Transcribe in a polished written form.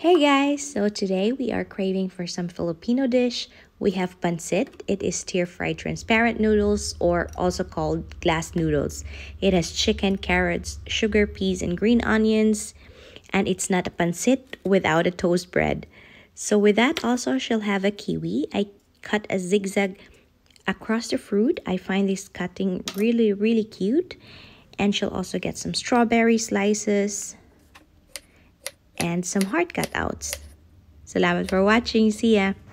Hey guys, so today we are craving for some Filipino dish. We have Pansit. It is stir-fried transparent noodles or also called glass noodles. It has chicken, carrots, sugar, peas, and green onions. And it's not a Pansit without a toast bread. So with that also she'll have a kiwi. I cut a zigzag across the fruit. I find this cutting really cute. And she'll also get some strawberry slices and some heart cutouts. Salamat for watching. See ya!